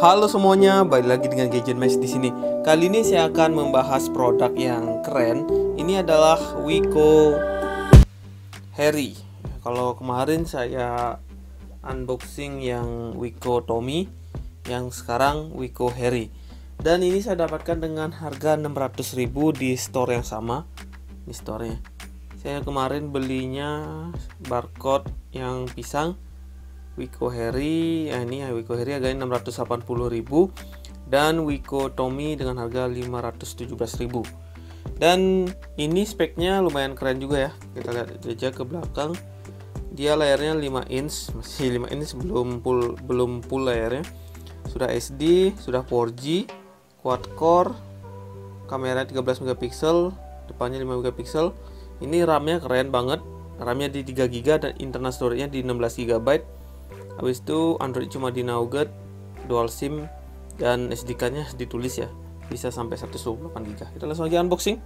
Halo semuanya, balik lagi dengan Gadget Mesh di sini. Kali ini saya akan membahas produk yang keren. Ini adalah Wiko Harry. Kalau kemarin saya unboxing yang Wiko Tommy, yang sekarang Wiko Harry. Dan ini saya dapatkan dengan harga 600.000 di store yang sama. Ini store-nya. Saya kemarin belinya barcode yang pisang Wiko Harry, ini Wiko Harry harganya 680.000 dan Wiko Tommy dengan harga 517.000. Dan ini speknya lumayan keren juga ya. Kita lihat aja ke belakang. Dia layarnya 5 inch, masih 5 inch belum full layarnya. Sudah SD, sudah 4G, quad core, kamera 13 megapiksel, depannya 5 megapiksel. Ini RAM-nya keren banget. RAM-nya di 3 GB dan internal storage-nya di 16 GB. Habis itu Android cuma di Nougat, dual SIM, dan SD card-nya ditulis ya, bisa sampai 128 GB. Kita langsung aja unboxing.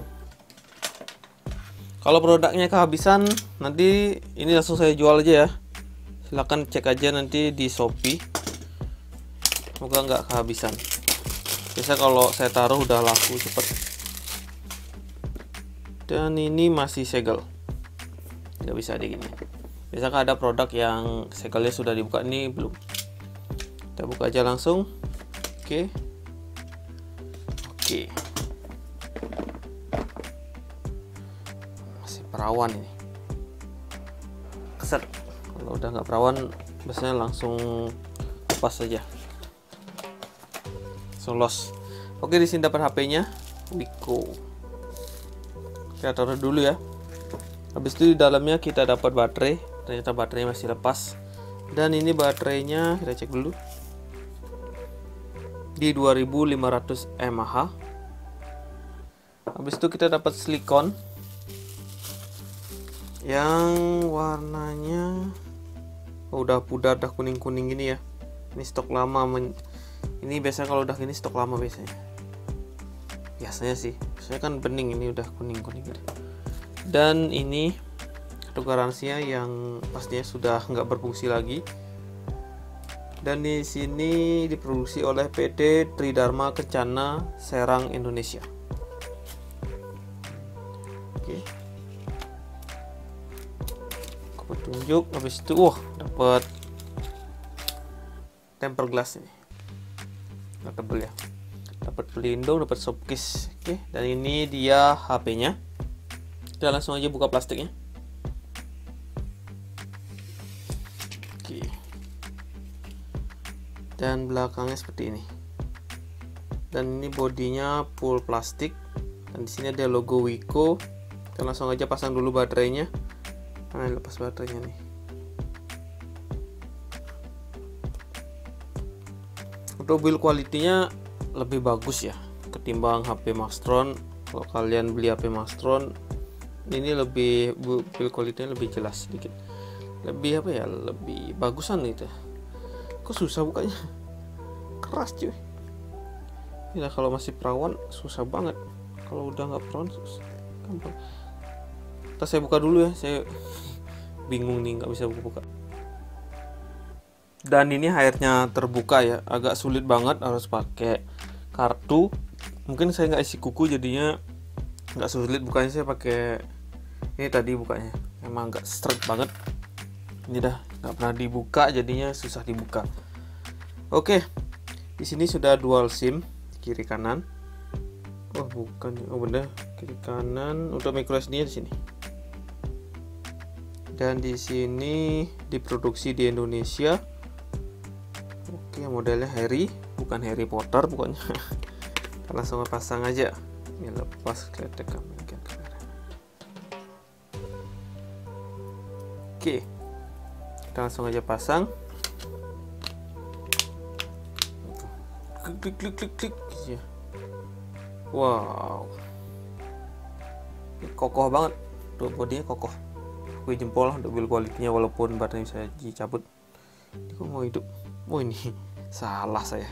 Kalau produknya kehabisan, nanti ini langsung saya jual aja ya. Silahkan cek aja nanti di Shopee. Semoga nggak kehabisan. Biasa kalau saya taruh udah laku cepet. Dan ini masih segel, nggak bisa di gini. Biasanya ada produk yang segelnya sudah dibuka, ini belum. Kita buka aja langsung. Oke. Masih perawan ini. Keset. Kalau udah nggak perawan, biasanya langsung lepas saja. Los. Oke, di sini dapat HP-nya Wiko. Kita taruh dulu ya. Habis itu di dalamnya kita dapat baterai. Ternyata baterainya masih lepas. Dan ini baterainya kita cek dulu. Di 2500 mAh. Habis itu kita dapat silikon yang warnanya udah pudar, udah kuning-kuning gini ya. Ini stok lama. Ini biasanya kalau udah gini stok lama biasanya. Biasanya sih. Biasanya kan bening, ini udah kuning-kuning gitu. Dan ini kartu garansinya yang pastinya sudah nggak berfungsi lagi. Dan di sini diproduksi oleh PT Tridharma Kencana Serang Indonesia. Oke. Aku tunjuk. Habis itu dapat tempered glass ini. Nggak tebel ya. Dapat pelindung, dapat softcase. Oke, dan ini dia HP-nya. Kita langsung aja buka plastiknya. Dan belakangnya seperti ini. Dan ini bodinya full plastik. Dan di sini ada logo Wiko. Kita langsung aja pasang dulu baterainya. Nah, lepas baterainya nih. Untuk build quality-nya lebih bagus ya ketimbang HP Maxtron. Kalau kalian beli HP Maxtron, ini lebih build quality-nya lebih jelas sedikit. Lebih apa ya? Lebih bagusan gitu. Kok susah bukanya, keras cuy. Ini kalau masih perawan susah banget. Kalau udah nggak perawan susah, gampang. Ntar saya buka dulu ya, saya bingung nih nggak bisa buka. Dan ini akhirnya terbuka ya, agak sulit banget, harus pakai kartu. Mungkin saya nggak isi kuku jadinya nggak sulit bukanya. Saya pakai ini tadi bukanya, emang nggak straight banget. Ini dah nggak pernah dibuka jadinya susah dibuka. Oke, di sini sudah dual SIM kiri kanan. Bukan, bener kiri kanan. Untuk micro SD-nya di sini. Dan di sini diproduksi di Indonesia. Oke, modelnya Harry, bukan Harry Potter pokoknya. Kita langsung pasang aja. Ini lepas kletek kamera. Oke. Kita langsung aja pasang. Klik ya. Wow, ini kokoh banget. Tuh, bodinya kokoh. Aku jempol untuk build quality-nya walaupun baterainya bisa dicabut. Ini kok mau hidup? Ini salah saya.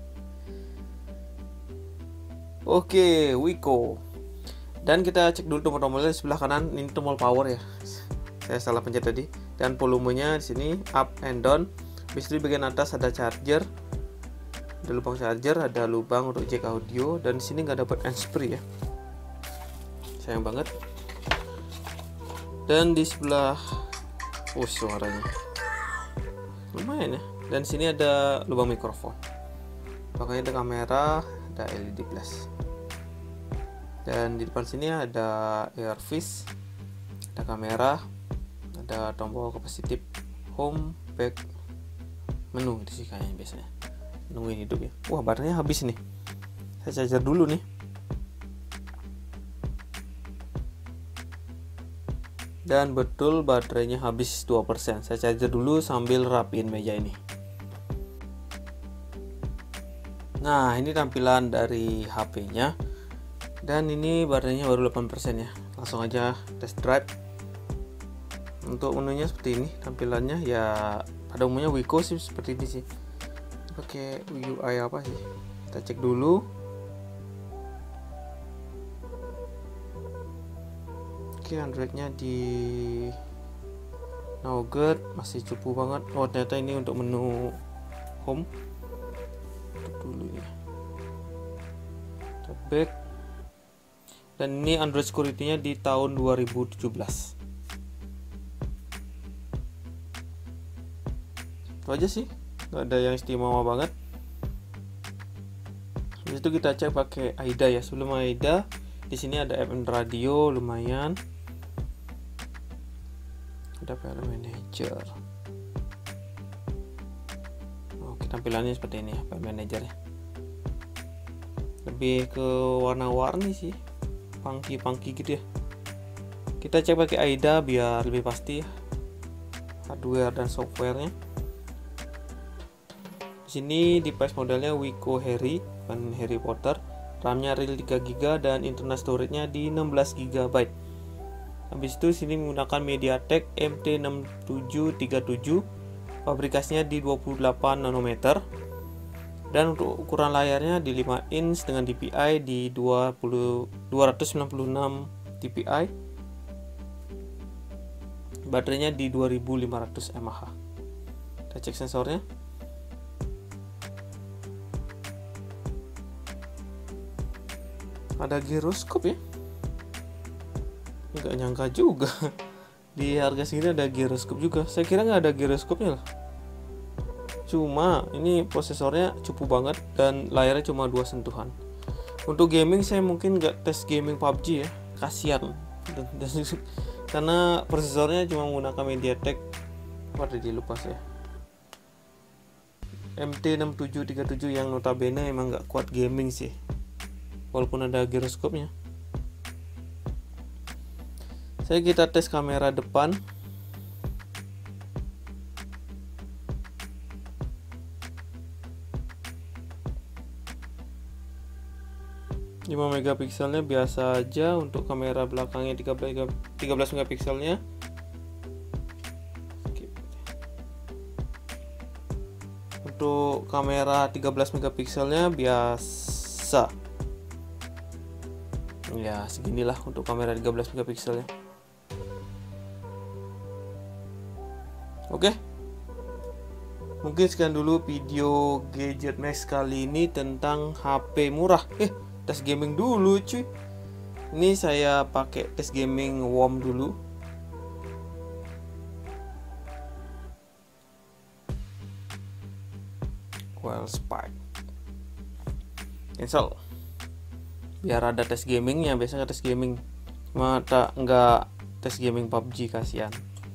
Oke, Wiko. Dan kita cek dulu tombol-tombolnya di sebelah kanan. Ini tombol power ya. Saya salah pencet tadi. Dan volumenya di sini up and down. Habis itu di bagian atas ada charger. Ada lubang charger, ada lubang untuk jack audio, dan di sini nggak dapat handsfree ya, sayang banget. Dan di sebelah, suaranya lumayan ya. Dan di sini ada lubang mikrofon. Makanya ada kamera, ada LED flash. Dan di depan sini ada earpiece, ada kamera, ada tombol kapasitif, home, back, menu itu sih kayaknya biasanya. Nungguin hidup ya. Wah, baterainya habis nih. Saya charger dulu nih. Dan betul baterainya habis 2%. Saya charger dulu sambil rapiin meja ini. Nah, ini tampilan dari HP-nya. Dan ini baterainya baru 8% ya. Langsung aja test drive. Untuk menunya seperti ini tampilannya ya, pada umumnya Wiko sih seperti ini sih. Pakai UI apa sih? Kita cek dulu. Oke, Androidnya di Nougat masih cupu banget. Oh, ternyata ini untuk menu home. Tutup dulu ya. Kita back. Dan ini Android security-nya di tahun 2017. Itu aja sih, nggak ada yang istimewa banget. Habis itu kita cek pakai AIDA ya. Sebelum AIDA, di sini ada FM radio lumayan. Ada file manager. Oke, tampilannya seperti ini ya, file manager ya. Lebih ke warna-warni sih, funky gitu ya. Kita cek pakai AIDA biar lebih pasti hardware dan softwarenya. Di sini device modelnya Wiko Harry, bukan Harry Potter. RAM-nya real 3GB dan internal storage-nya di 16GB. Habis itu sini menggunakan MediaTek MT6737. Fabrikasinya di 28 nanometer. Dan untuk ukuran layarnya di 5 inch dengan DPI di 296 DPI. Baterainya di 2500 mAh. Kita cek sensornya. Ada giroskop ya, nggak nyangka juga di harga segini ada giroskop juga. Saya kira nggak ada giroskopnya lah. Cuma ini prosesornya cupu banget dan layarnya cuma 2 sentuhan. Untuk gaming saya mungkin nggak tes gaming PUBG ya, kasihan. Karena prosesornya cuma menggunakan MediaTek, apa tadi lupa saya, MT6737 yang notabene emang nggak kuat gaming sih, walaupun ada giroskopnya. Kita tes kamera depan. Lima megapikselnya biasa aja. Untuk kamera belakangnya 13 megapikselnya. Untuk kamera 13 megapikselnya biasa. Ya, seginilah untuk kamera 13 megapikselnya. Oke. Mungkin sekian dulu video Gadget Max kali ini tentang HP murah. Tes gaming dulu cuy. Ini saya pakai tes gaming WOM dulu. Spike cancel. Biar ada tes gamingnya. Biasanya tes gaming cuma nggak tes gaming PUBG, kasihan.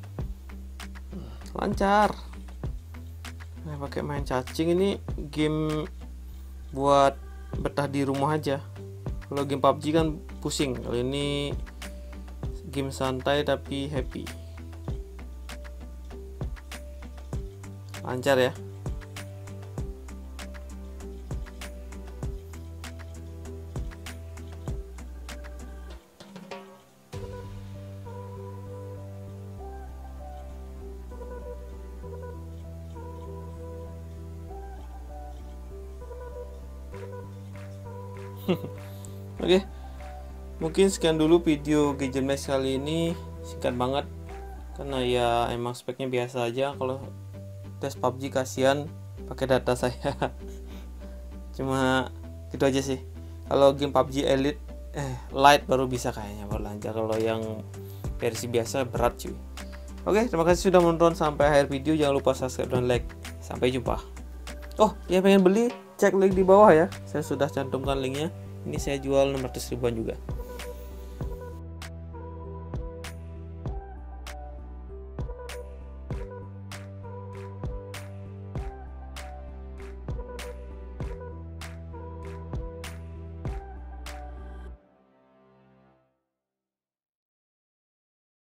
Lancar. Nah, pakai main cacing ini game buat betah di rumah aja. Kalau game PUBG kan pusing. Kalau ini game santai tapi happy. Lancar ya. Oke, mungkin sekian dulu video Gadget Max kali ini. Singkat banget karena ya emang speknya biasa aja. Kalau tes PUBG kasihan pakai data saya. Cuma gitu aja sih. Kalau game PUBG Elite Lite baru bisa kayaknya berlanjut. Kalau yang versi biasa berat cuy. Oke, terima kasih sudah menonton sampai akhir video. Jangan lupa subscribe dan like. Sampai jumpa. Oh, yang pengen beli cek link di bawah ya. Saya sudah cantumkan linknya. Ini saya jual 600 ribuan juga.